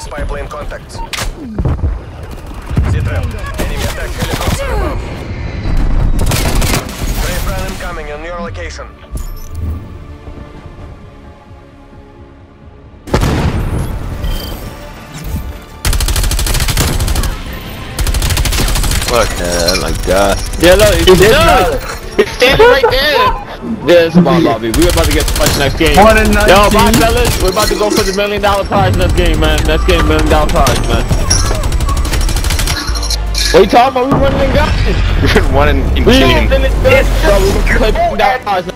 spy plane contacts. Z-trap. Enemy attack helicopter above. Strafe run incoming on your location. Fuck, oh my god. Yeah, look, he's standing right there. There's a ball lobby. We're about to get punched next game. Yo, bye, fellas. We're about to go for the $1 million prize next game, man. Next game, $1 million prize, man. What you talking about? We running in guys. You're one in We killing. running in guys, bro. We play $1 million prize.